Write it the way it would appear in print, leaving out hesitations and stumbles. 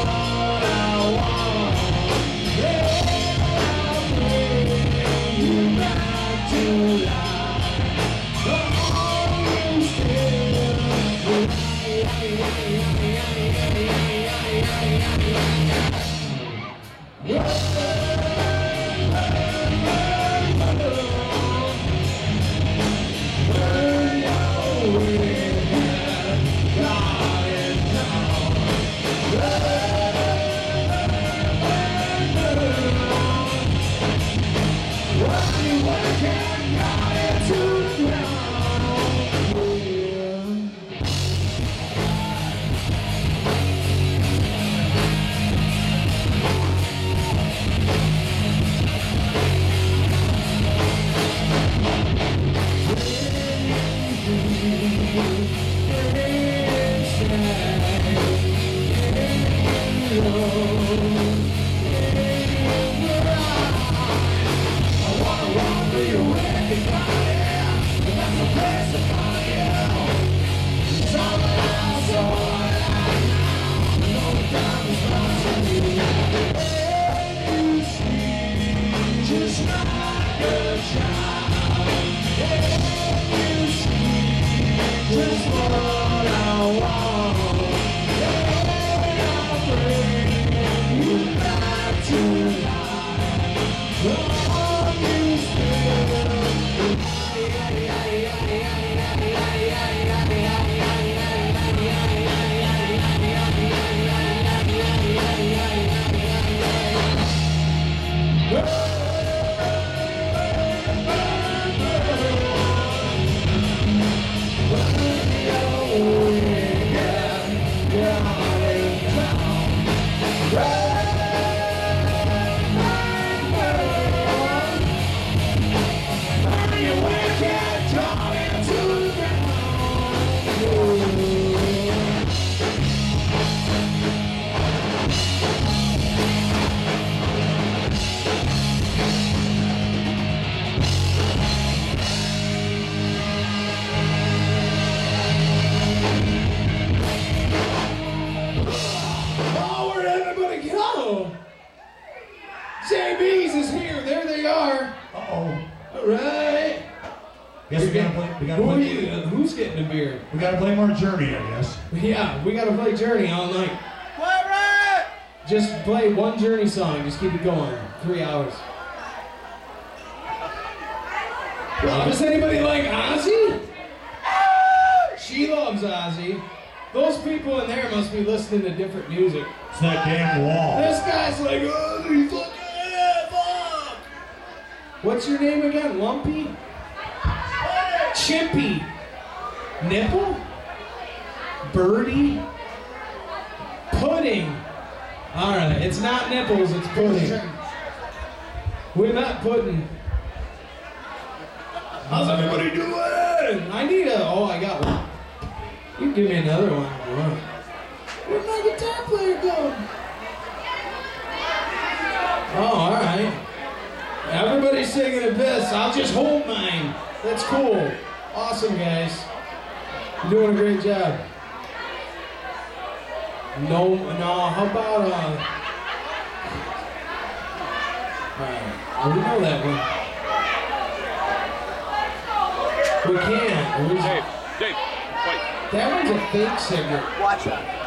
Who's getting a beer? We gotta play more Journey, I guess. Yeah, we gotta play Journey all night. Play right! Just play one Journey song, just keep it going. 3 hours. Does anybody like Ozzy? She loves Ozzy. Those people in there must be listening to different music. It's that damn wall. This guy's like, Ozzy, fuck yeah, fuck! What's your name again? Lumpy? Chimpy. Nipple? Birdie? Pudding. Alright, it's not nipples, it's pudding. We're not pudding. How's everybody doing? I need a, I got one. You can give me another one if you want. Where'd my guitar player go? Oh, alright. Everybody's singing Abyss. I'll just hold mine. That's cool. Awesome, guys. You're doing a great job. No, how about, alright, we know that one. We can't. Dave, wait. That one's a fake cigarette. Watch that.